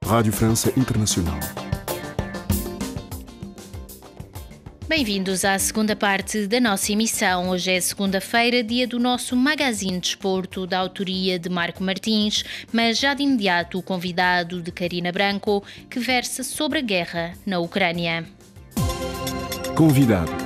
Radio France Internationale. Bem-vindos à segunda parte da nossa emissão. Hoje é segunda-feira, dia do nosso Magazine de Desporto, da autoria de Marco Martins, mas já de imediato o convidado de Karina Branco, que versa sobre a guerra na Ucrânia. Convidado.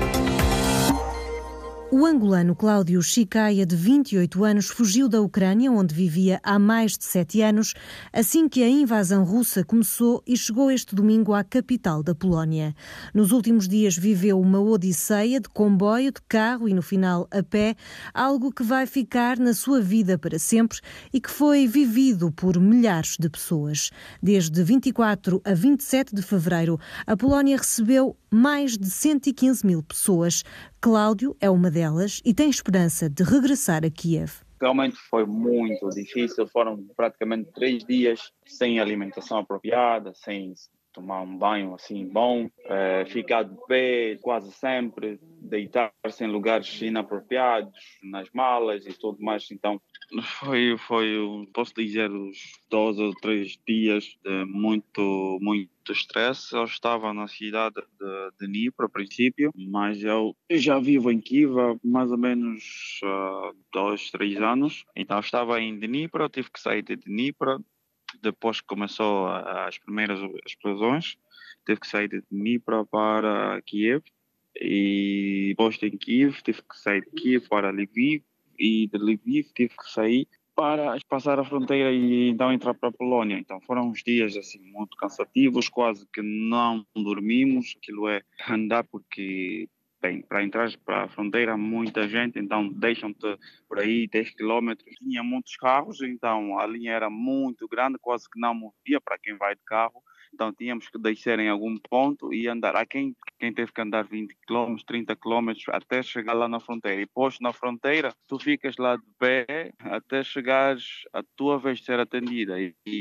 O angolano Cláudio Chicaya, de 28 anos, fugiu da Ucrânia, onde vivia há mais de 7 anos, assim que a invasão russa começou e chegou este domingo à capital da Polónia. Nos últimos dias viveu uma odisseia de comboio, de carro e, no final, a pé, algo que vai ficar na sua vida para sempre e que foi vivido por milhares de pessoas. Desde 24 a 27 de fevereiro, a Polónia recebeu mais de 115 mil pessoas. Cláudio é uma delas e tem esperança de regressar a Kiev. Realmente foi muito difícil, foram praticamente 3 dias sem alimentação apropriada, sem tomar um banho assim bom, ficar de pé quase sempre, deitar-se em lugares inapropriados, nas malas e tudo mais. Então foi posso dizer, os 12 ou 3 dias de muito estresse. Eu estava na cidade de Dnipro a princípio, mas eu já vivo em Kiev há mais ou menos 2, 3 anos. Então eu estava em Dnipro, tive que sair de Dnipro. Depois que começou as primeiras explosões, tive que sair de Dnipro para Kiev, e depois de Kiev tive que sair de Kiev para Lviv, e de Lviv tive que sair para passar a fronteira e então entrar para a Polónia. Então foram uns dias assim muito cansativos, quase que não dormimos. Aquilo é andar porque... Bem, para entrar para a fronteira, muita gente, então deixam-te por aí 10 quilômetros. Tinha muitos carros, então a linha era muito grande, quase que não movia para quem vai de carro. Então tínhamos que descer em algum ponto e andar. Há quem teve que andar 20 quilômetros, 30 quilômetros até chegar lá na fronteira. E depois na fronteira, tu ficas lá de pé até chegares a tua vez de ser atendida.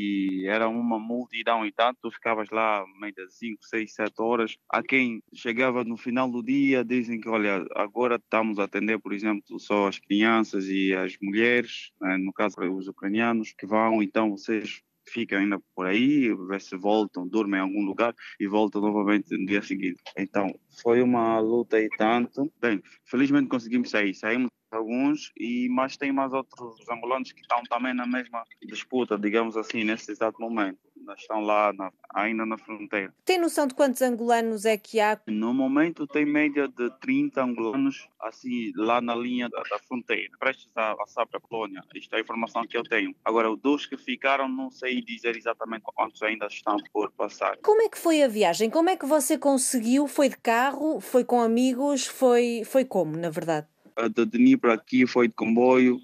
E era uma multidão e tanto, tu ficavas lá meio de 5, 6, 7 horas. Há quem chegava no final do dia, dizem que, olha, agora estamos a atender, por exemplo, só as crianças e as mulheres, né? No caso os ucranianos, que vão, então vocês ficam ainda por aí, ver se voltam, dormem em algum lugar e voltam novamente no dia seguinte. Então, foi uma luta e tanto. Bem, felizmente conseguimos sair. Saímos alguns, mas tem mais outros angolanos que estão também na mesma disputa, digamos assim, nesse exato momento. Estão lá ainda na fronteira. Tem noção de quantos angolanos é que há? No momento tem média de 30 angolanos assim lá na linha da fronteira, prestes a passar para a Polónia. Isto é a informação que eu tenho. Agora, os 2 que ficaram, não sei dizer exatamente quantos ainda estão por passar. Como é que foi a viagem? Como é que você conseguiu? Foi de carro? Foi com amigos? Foi como, na verdade? De Dnipro aqui foi de comboio,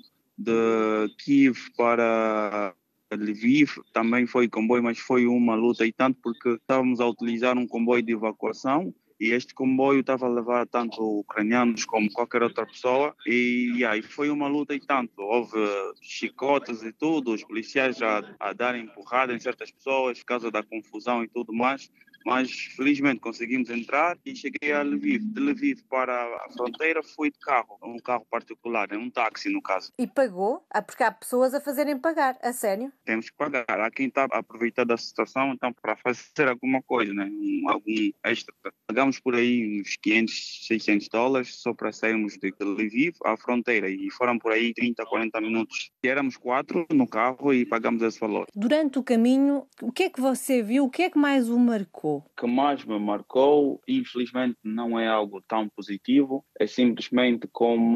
de Kiev para Lviv também foi de comboio, mas foi uma luta e tanto porque estávamos a utilizar um comboio de evacuação. E este comboio estava a levar tanto ucranianos como qualquer outra pessoa. E aí foi uma luta e tanto. Houve chicotes e tudo, os policiais a darem empurrada em certas pessoas por causa da confusão e tudo mais. Mas felizmente conseguimos entrar e cheguei a Lviv. De Lviv para a fronteira fui de carro, um carro particular, um táxi no caso. E pagou? Porque há pessoas a fazerem pagar, a sério? Temos que pagar. Há quem está a aproveitar da situação então para fazer alguma coisa, né? Algum extra. Pagamos por aí uns 500, 600 dólares só para sairmos de Lviv à fronteira e foram por aí 30, 40 minutos. E éramos 4 no carro e pagamos esse valor. Durante o caminho, o que é que você viu? O que é que mais o marcou? O que mais me marcou, infelizmente, não é algo tão positivo. É simplesmente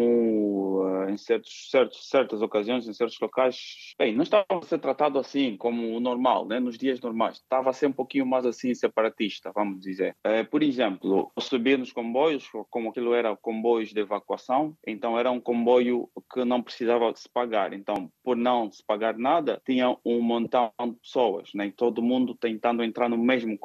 como em certas ocasiões, em certos locais, bem, não estava a ser tratado assim como o normal, né? Nos dias normais. Estava a ser um pouquinho mais assim separatista, vamos dizer. Por exemplo, eu subia nos comboios, como aquilo era comboios de evacuação, então era um comboio que não precisava se pagar. Então, por não se pagar nada, tinha um montão de pessoas, né? Todo mundo tentando entrar no mesmo comboio.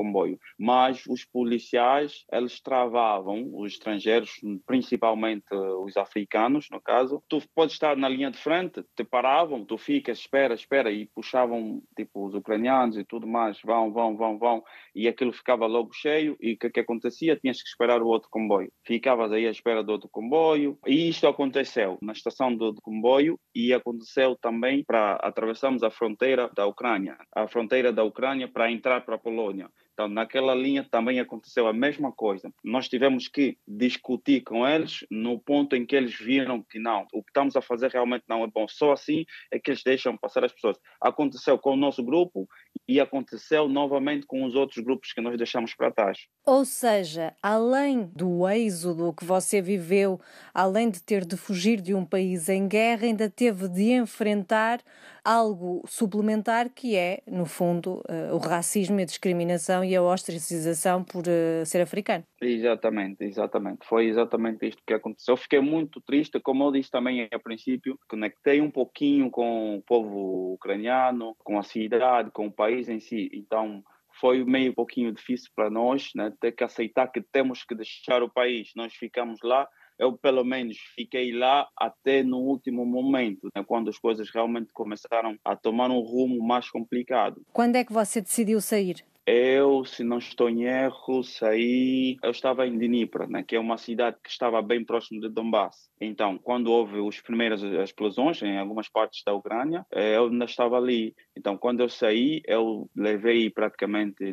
mas os policiais, eles travavam os estrangeiros, principalmente os africanos, no caso. Tu podes estar na linha de frente, te paravam, tu ficas, espera, e puxavam, tipo, os ucranianos e tudo mais, vão, e aquilo ficava logo cheio, e o que acontecia? Tinhas que esperar o outro comboio. Ficavas aí à espera do outro comboio, e isto aconteceu na estação do comboio, e aconteceu também para atravessarmos a fronteira da Ucrânia para entrar para a Polónia. Então, naquela linha também aconteceu a mesma coisa. Nós tivemos que discutir com eles no ponto em que eles viram que não, o que estamos a fazer realmente não é bom. Só assim é que eles deixam passar as pessoas. Aconteceu com o nosso grupo e aconteceu novamente com os outros grupos que nós deixamos para trás. Ou seja, além do êxodo que você viveu, além de ter de fugir de um país em guerra, ainda teve de enfrentar algo suplementar que é, no fundo, o racismo e a discriminação e a ostracização por ser africano. Exatamente. Foi exatamente isto que aconteceu. Fiquei muito triste, como eu disse também a princípio, conectei um pouquinho com o povo ucraniano, com a cidade, com o país em si. Então, foi meio pouquinho difícil para nós, né, ter que aceitar que temos que deixar o país. Nós ficamos lá, eu pelo menos fiquei lá até no último momento, né, quando as coisas realmente começaram a tomar um rumo mais complicado. Quando é que você decidiu sair? Eu, se não estou em erro, saí. Eu estava em Dnipro, né, que é uma cidade que estava bem próximo de Donbass. Então, quando houve as primeiras explosões em algumas partes da Ucrânia, eu ainda estava ali. Então, quando eu saí, eu levei praticamente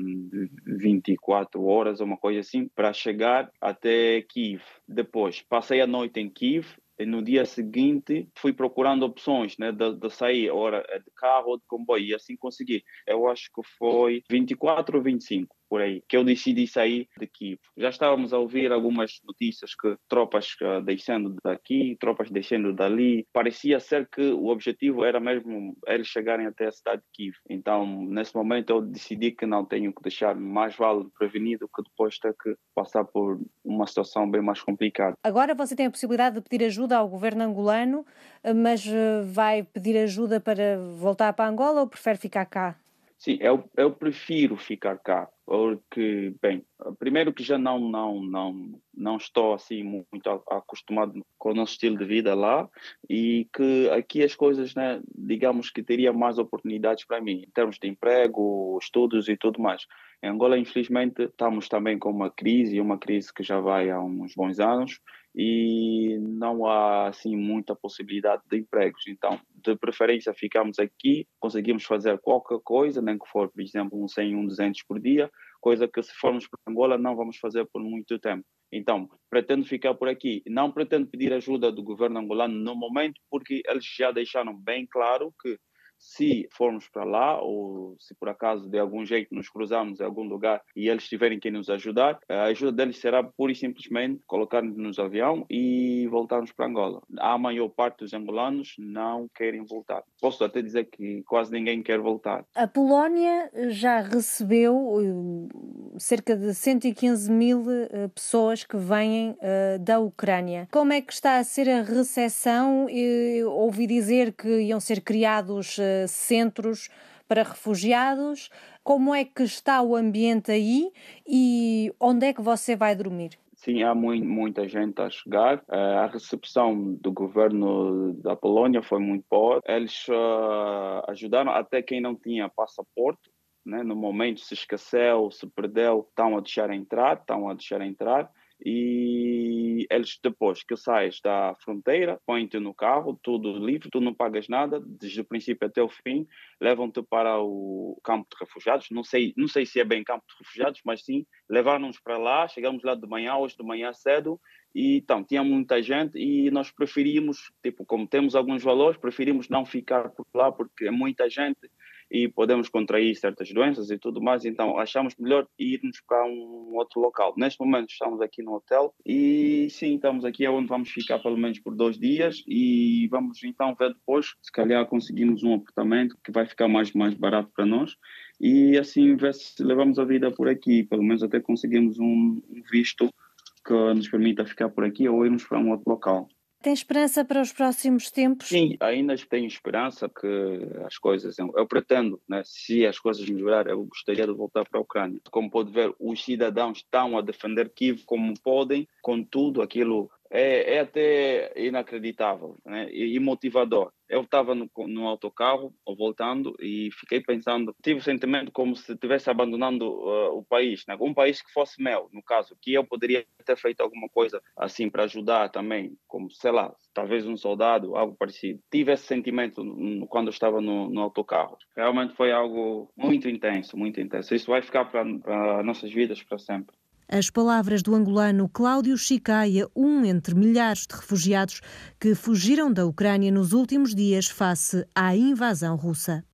24 horas, uma coisa assim, para chegar até Kiev. Depois, passei a noite em Kiev. E no dia seguinte fui procurando opções, né, de sair, ora de carro ou de comboio, e assim consegui. Eu acho que foi 24 ou 25, por aí, que eu decidi sair de Kiev. Já estávamos a ouvir algumas notícias que tropas deixando daqui, tropas deixando dali. Parecia ser que o objetivo era mesmo eles chegarem até a cidade de Kiev. Então, nesse momento, eu decidi que não tenho que deixar, mais vale prevenido que depois ter que passar por uma situação bem mais complicada. Agora você tem a possibilidade de pedir ajuda ao governo angolano, mas vai pedir ajuda para voltar para Angola ou prefere ficar cá? Sim, eu prefiro ficar cá, porque, bem, primeiro que já não estou assim muito acostumado com o nosso estilo de vida lá, e que aqui as coisas, né, digamos que teria mais oportunidades para mim, em termos de emprego, estudos e tudo mais. Em Angola, infelizmente, estamos também com uma crise que já vai há uns bons anos, e não há assim muita possibilidade de empregos. Então, de preferência, ficamos aqui, conseguimos fazer qualquer coisa, nem que for, por exemplo, um 100, um 200 por dia, coisa que se formos para Angola não vamos fazer por muito tempo. Então, pretendo ficar por aqui. Não pretendo pedir ajuda do governo angolano no momento, porque eles já deixaram bem claro que se formos para lá, ou se por acaso de algum jeito nos cruzarmos em algum lugar e eles tiverem que nos ajudar, a ajuda deles será pura e simplesmente colocar-nos no avião e voltarmos para Angola. A maior parte dos angolanos não querem voltar. Posso até dizer que quase ninguém quer voltar. A Polónia já recebeu cerca de 115 mil pessoas que vêm da Ucrânia. Como é que está a ser a recepção? Ouvi dizer que iam ser criados centros para refugiados. Como é que está o ambiente aí e onde é que você vai dormir? Sim, há muita gente a chegar. A recepção do governo da Polónia foi muito boa. Eles ajudaram até quem não tinha passaporte, né? No momento, se esqueceu, se perdeu, estão a deixar entrar. E eles, depois que sais da fronteira, põem-te no carro, tudo livre, tu não pagas nada, desde o princípio até o fim, levam-te para o campo de refugiados. Não sei se é bem campo de refugiados, mas sim, levaram-nos para lá, chegamos lá de manhã, hoje de manhã cedo, e então, tinha muita gente e nós preferimos, tipo, como temos alguns valores, preferimos não ficar por lá porque é muita gente e podemos contrair certas doenças e tudo mais, então achamos melhor irmos para um outro local. Neste momento estamos aqui no hotel e sim, estamos aqui onde vamos ficar pelo menos por 2 dias e vamos então ver depois, se calhar conseguimos um apartamento que vai ficar mais barato para nós e assim ver se levamos a vida por aqui, pelo menos até conseguimos um visto que nos permita ficar por aqui ou irmos para um outro local. Tem esperança para os próximos tempos? Sim, ainda tenho esperança que as coisas, eu pretendo, né, se as coisas melhorarem, eu gostaria de voltar para a Ucrânia. Como pode ver, os cidadãos estão a defender Kiev como podem, contudo, aquilo é até inacreditável, né, e motivador. Eu estava no autocarro, voltando, e fiquei pensando, tive o sentimento como se estivesse abandonando o país, né? Um país que fosse meu, no caso, que eu poderia ter feito alguma coisa assim para ajudar também, como, sei lá, talvez um soldado, algo parecido. Tive esse sentimento quando eu estava no autocarro. Realmente foi algo muito intenso, muito intenso. Isso vai ficar para nossas vidas para sempre. As palavras do angolano Cláudio Chicaia, um entre milhares de refugiados que fugiram da Ucrânia nos últimos dias face à invasão russa.